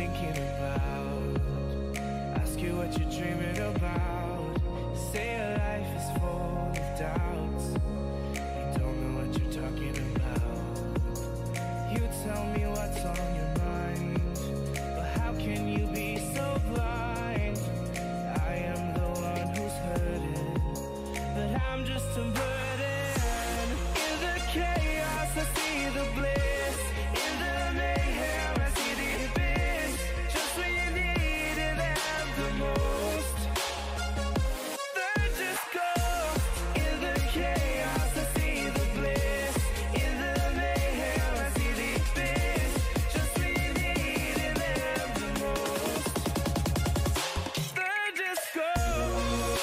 thinking about. Ask you what you're dreaming about. Say your life is full of doubts. You don't know what you're talking about. You tell me what's on your mind, but how can you be so blind? I am the one who's hurting, but I'm just a burden. In the chaos I see the bliss. In the mayhem I see the abyss. Just when you needed them the most, they're just ghosts. In the chaos I see the bliss. In the mayhem I see the abyss. Just when you needed them the most, they're just ghosts.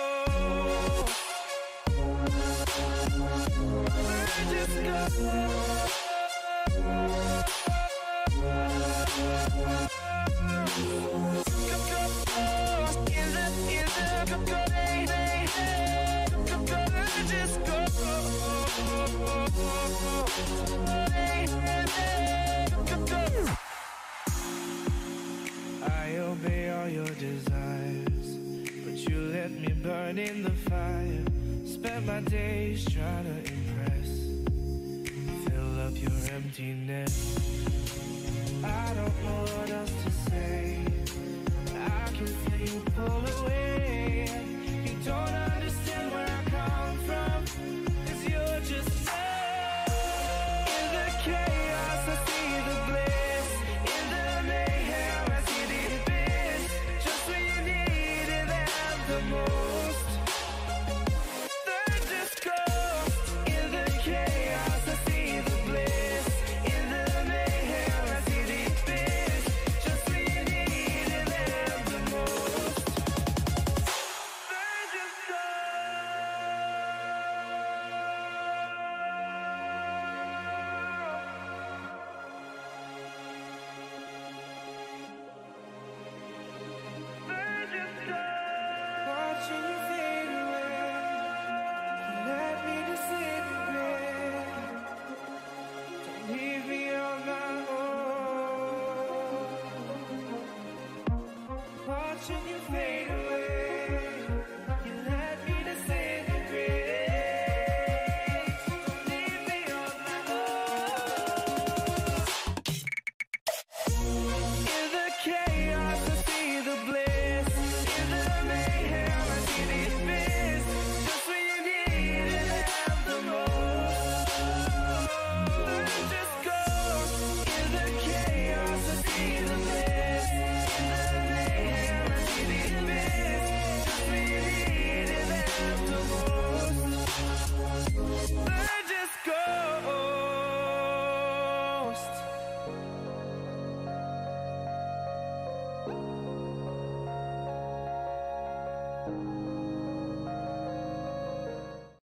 They're just ghosts. I obey all your desires, but you let me burn in the fire. Spent my days trying to impress, fill up your emptiness. I don't know what else to say. I can feel you pull away. You don't understand where I come from, 'cause you're just love. In the chaos I see the bliss. In the mayhem I see the abyss. Just when you needed them the most, they're just ghosts. In the chaos I see the bliss. In the mayhem I see the abyss. Just when you needed them the most, they're just watching you fade away. Let me disintegrate. Don't leave me on my own. Watching you fade away.